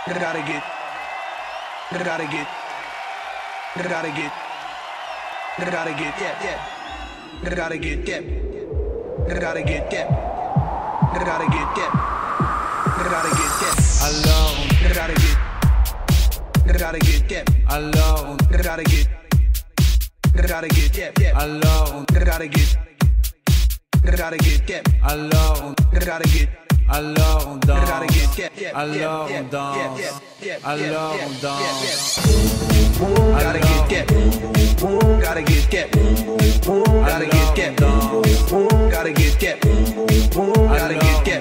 Gotta get, gotta get, gotta get, gotta get, yeah. Gotta get, yeah. Gotta get, yeah. Gotta get, yeah. Gotta get, yeah. Alors, gotta get, yeah. alors, Gotta get, yeah. alors, Gotta get, yeah. alors, Gotta get. alors on danse, Gotta get, yeah. alors on danse, alors on danse, Gotta get, yeah. Gotta get, yeah. Gotta get, yeah. Gotta get, yeah. Gotta get, yeah.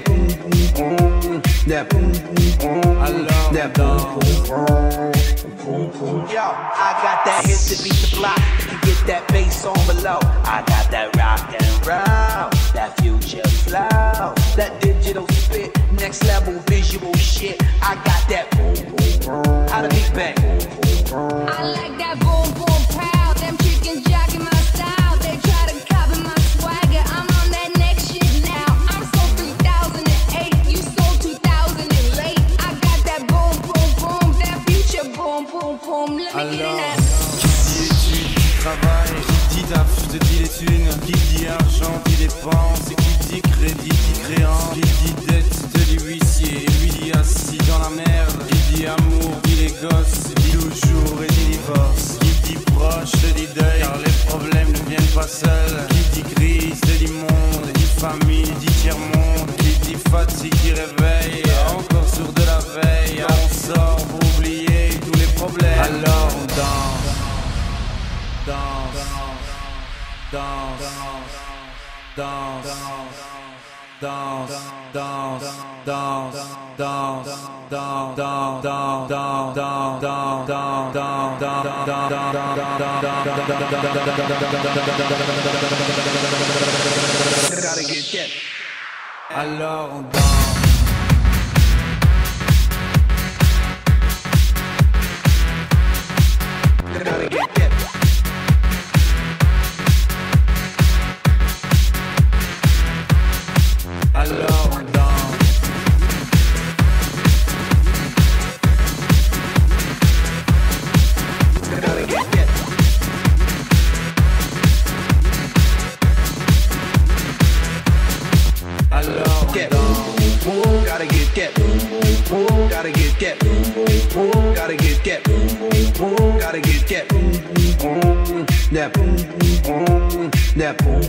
Yo, I got that hit to beat the block. You can get that bass on below. I got that rock and roll, that future flow, that digital spit, next level visual shit. I got that boom boom boom. How the beat bang? I like that boom boom pow. Them chickens jacking my style. They try to copy my swagger. I'm on that next shit now. I'm sold 3008. You sold 2008. I got that boom boom boom. That future boom boom boom. Let me get in that. qui dit études, qui travaille, qui dit taf, je te dis les thunes, qui dit argent, dit dépense, et qui dit crédit, dit créance, qui dit dette, te dit huissier, et lui dit assis dans la merde, qui dit amour, dit les gosses, dit toujours et dit divorce, qui dit proche, te dit deuil, car les problèmes ne viennent pas seuls, qui dit crise, te dit monde, dit famille, dit tiers-monde, qui dit fatigue, dit réveil, encore sur de la veille, on sort pour oublier tous les problèmes, alors on danse. Danse, danse, danse, danse, danse, danse, danse, Gotta get, yeah. alors on danse. Gotta get, yeah. Alors on danse. Gotta get, yeah. Alors on Yeah. danse. Gotta get, yeah. Gotta get, yeah. Gotta get, yeah. Gotta get, yeah. That boom boom, that boom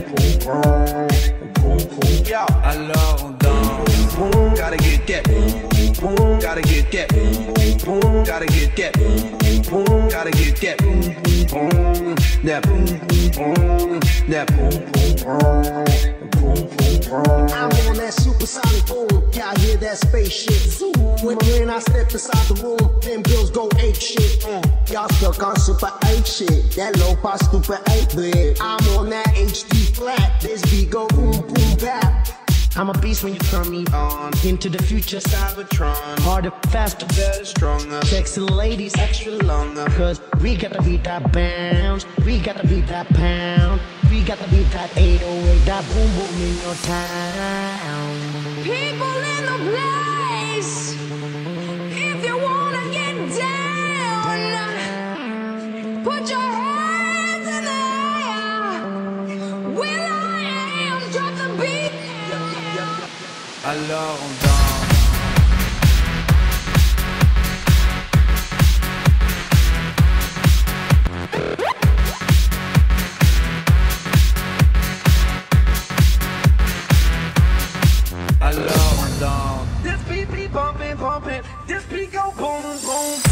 boom. Yo, Alors on danse. gotta get, yeah. Gotta get, yeah. Gotta get, yeah. Gotta get, yeah. That boom boom, that boom. I'm on that supersonic boom, y'all hear that spaceship zoom. When I step inside the room, them girls go ape shit. Y'all stuck on super 8 shit, that low pass stupid 8-bit. I'm on that HD flat, this beat go boom boom bap. I'm a beast when you turn me on. Into the future, Cybertron. Harder, faster, better, stronger. Sexy ladies, extra longer. Cause we gotta beat that bounce. We gotta beat that pound. We gotta beat that 808, that boom boom in your town. People in the place. If you wanna get down, put your hands in the air. Will I am, drop the beat. Alors on danse. Alors on danse. This beat be bumping, bumping. This beat go boom, boom.